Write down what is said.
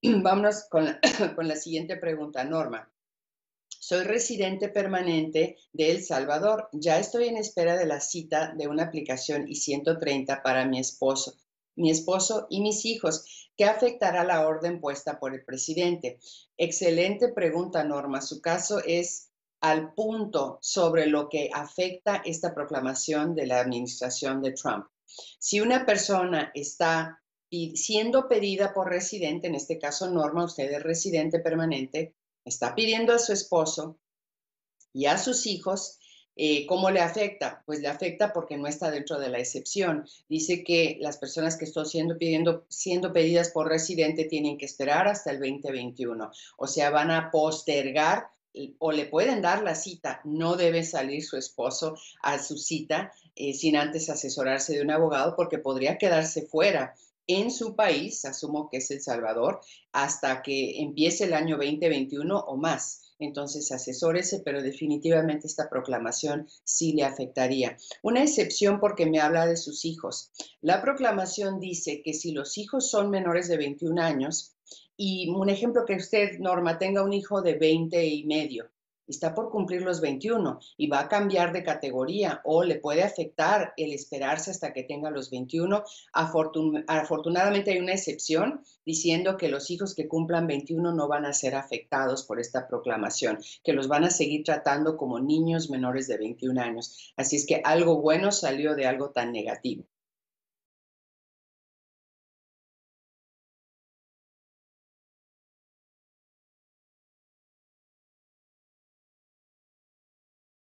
Vámonos con la, con la siguiente pregunta, Norma. Soy residente permanente de El Salvador. Ya estoy en espera de la cita de una aplicación I-130 para mi esposo y mis hijos. ¿Qué afectará la orden puesta por el presidente? Excelente pregunta, Norma. Su caso es al punto sobre lo que afecta esta proclamación de la administración de Trump. Si una persona está siendo pedida por residente, en este caso Norma, usted es residente permanente, está pidiendo a su esposo y a sus hijos. ¿Cómo le afecta? Pues le afecta porque no está dentro de la excepción. Dice que las personas que están siendo pedidas por residente tienen que esperar hasta el 2021. O sea, van a postergar o le pueden dar la cita. No debe salir su esposo a su cita sin antes asesorarse de un abogado porque podría quedarse fuera en su país, asumo que es El Salvador, hasta que empiece el año 2021 o más. Entonces asesórese, pero definitivamente esta proclamación sí le afectaría. Una excepción porque me habla de sus hijos. La proclamación dice que si los hijos son menores de 21 años, y un ejemplo que usted, Norma, tenga un hijo de 20 y medio, está por cumplir los 21 y va a cambiar de categoría o le puede afectar el esperarse hasta que tenga los 21. Afortunadamente hay una excepción diciendo que los hijos que cumplan 21 no van a ser afectados por esta proclamación, que los van a seguir tratando como niños menores de 21 años. Así es que algo bueno salió de algo tan negativo.